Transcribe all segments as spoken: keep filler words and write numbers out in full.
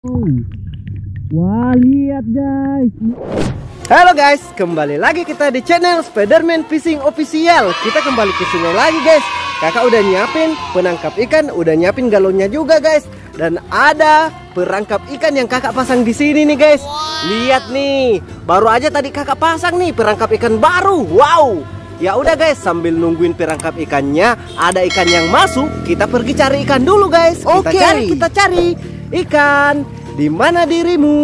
Wah, lihat guys. Halo guys, kembali lagi kita di channel Spiderman Fishing Official. Kita kembali ke sungai lagi guys. Kakak udah nyiapin penangkap ikan, udah nyiapin galonnya juga guys. Dan ada perangkap ikan yang kakak pasang di sini nih guys. Lihat nih, baru aja tadi kakak pasang nih perangkap ikan baru. Wow. Ya udah guys, sambil nungguin perangkap ikannya, ada ikan yang masuk, kita pergi cari ikan dulu guys. Kita Oke. cari, kita cari ikan. Di mana dirimu?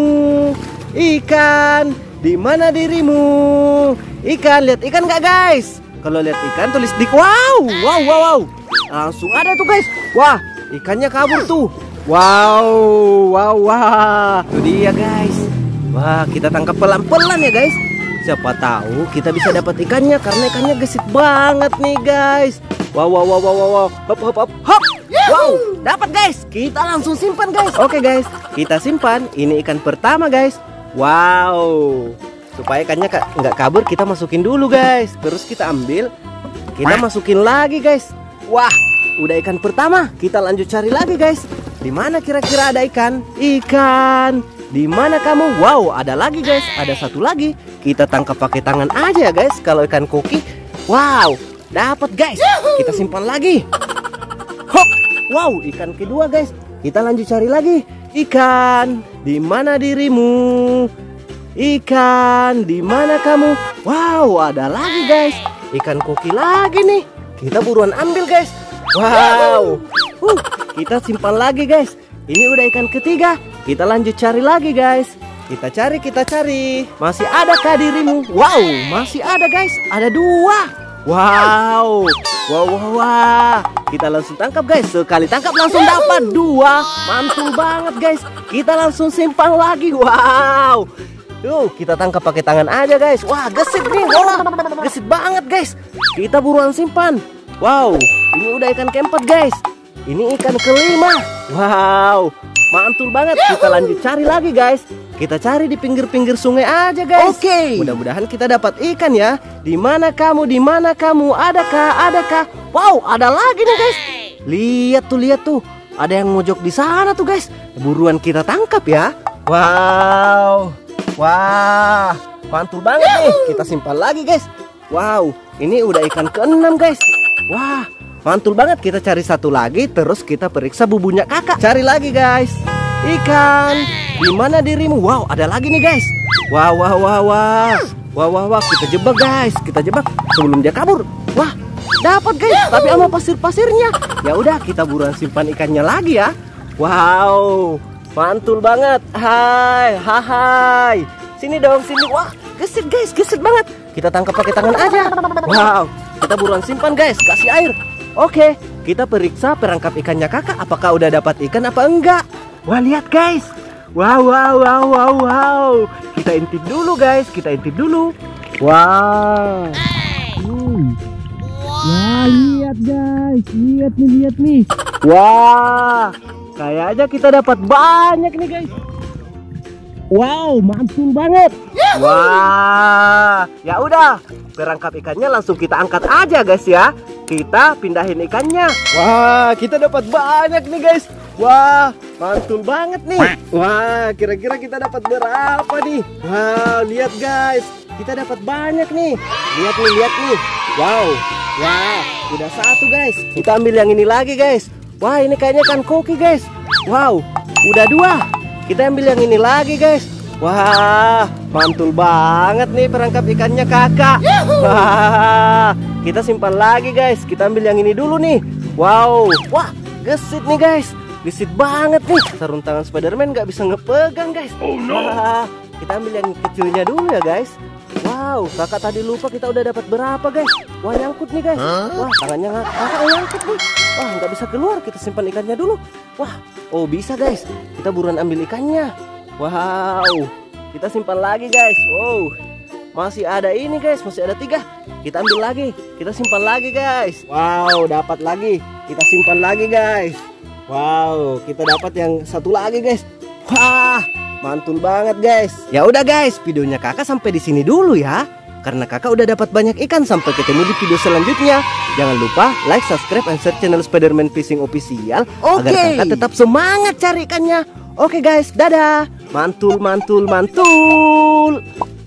Ikan. Di mana dirimu? Ikan, lihat ikan nggak guys? Kalau lihat ikan tulis di wow, wow, wow, wow. Langsung ada tuh guys. Wah, ikannya kabur tuh. Wow, wow, wah. Itu dia guys. Wah, kita tangkap pelan-pelan ya guys. Siapa tahu kita bisa dapat ikannya karena ikannya gesit banget nih guys. Wow, wow, wow, wow, wow. Hop, hop, hop, hop. Wow, dapat guys. Kita langsung simpan guys. Oke guys, kita simpan. Ini ikan pertama guys. Wow, supaya ikannya nggak kabur kita masukin dulu guys. Terus kita ambil, kita masukin lagi guys. Wah, udah ikan pertama. Kita lanjut cari lagi guys. Di mana kira-kira ada ikan? Ikan. Di mana kamu? Wow, ada lagi guys. Ada satu lagi. Kita tangkap pakai tangan aja ya guys. Kalau ikan koki, wow, dapat guys. Kita simpan lagi. Hop. Wow, ikan kedua guys. Kita lanjut cari lagi. Ikan, di mana dirimu? Ikan, di mana kamu? Wow, ada lagi guys. Ikan koki lagi nih. Kita buruan ambil guys. Wow. Uh, kita simpan lagi guys. Ini udah ikan ketiga. Kita lanjut cari lagi guys. Kita cari, kita cari. Masih ada kah dirimu? Wow, masih ada guys. Ada dua. Wow. Wow, wow, wow. Kita langsung tangkap guys. Sekali tangkap langsung dapat dua. Mantul banget guys. Kita langsung simpan lagi. Wow. Tuh, kita tangkap pakai tangan aja guys. Wah, gesit nih. Wah, gesit banget guys. Kita buruan simpan. Wow, ini udah ikan keempat guys. Ini ikan kelima. Wow, mantul banget. Kita lanjut cari lagi guys. Kita cari di pinggir-pinggir sungai aja guys. Oke. Okay. Mudah-mudahan kita dapat ikan ya. Di mana kamu? Di mana kamu? Adakah? Adakah? Wow, ada lagi nih guys. Lihat tuh, lihat tuh. Ada yang mojok di sana tuh guys. Buruan kita tangkap ya. Wow. Wah, mantul banget nih. Kita simpan lagi guys. Wow, ini udah ikan keenam guys. Wah, mantul banget. Kita cari satu lagi. Terus kita periksa bubunya kakak. Cari lagi guys. Ikan, di mana dirimu? Wow, ada lagi nih guys. Wah, wah, wah, wah. Wah, wah, wah. Kita jebak guys. Kita jebak sebelum dia kabur. Wah, dapat guys. Tapi sama pasir-pasirnya. Ya udah, kita buruan simpan ikannya lagi ya. Wow, mantul banget. Hai, hai, hai. Sini dong, sini. Wah, gesit guys, gesit banget. Kita tangkap pakai tangan aja. Wow, kita buruan simpan guys. Kasih air. Oke, kita periksa perangkap ikannya kakak. Apakah udah dapat ikan apa enggak? Wah, lihat guys. Wow, wow, wow, wow, wow. Kita intip dulu guys. Kita intip dulu. Wow. Hmm. Wah, lihat guys. Lihat nih, lihat nih. Wah, kayaknya kita dapat banyak nih guys. Wow, mantul banget. Wah, ya udah, perangkap ikannya langsung kita angkat aja guys ya. Kita pindahin ikannya. Wah, kita dapat banyak nih guys. Wah, mantul banget nih. Wah, kira-kira kita dapat berapa nih? Wow, lihat guys, kita dapat banyak nih. Lihat nih, lihat nih. Wow, wah, udah satu guys. Kita ambil yang ini lagi guys. Wah, ini kayaknya ikan koki guys. Wow, udah dua. Kita ambil yang ini lagi guys. Wah, mantul banget nih perangkap ikannya kakak. Wah, kita simpan lagi guys. Kita ambil yang ini dulu nih. Wow, wah, gesit nih guys. Gesit banget nih. Sarung tangan Spiderman nggak bisa ngepegang guys. Oh no. Wah, kita ambil yang kecilnya dulu ya guys. Wow, kakak tadi lupa kita udah dapat berapa guys. Wah, nyangkut nih guys. Wah, tangannya kakak nyangkut nih. Wah, nggak bisa keluar. Kita simpan ikannya dulu. Wah, oh bisa guys. Kita buruan ambil ikannya. Wow, kita simpan lagi guys. Wow, masih ada ini guys. Masih ada tiga. Kita ambil lagi. Kita simpan lagi guys. Wow, dapat lagi. Kita simpan lagi guys. Wow, kita dapat yang satu lagi guys. Wah, mantul banget guys. Ya udah guys, videonya kakak sampai di sini dulu ya. Karena kakak udah dapat banyak ikan. Sampai ketemu di video selanjutnya. Jangan lupa like, subscribe, and share channel Spiderman Fishing Official. Oke. Agar kakak tetap semangat cari ikannya. Oke guys, dadah. Mantul, mantul, mantul.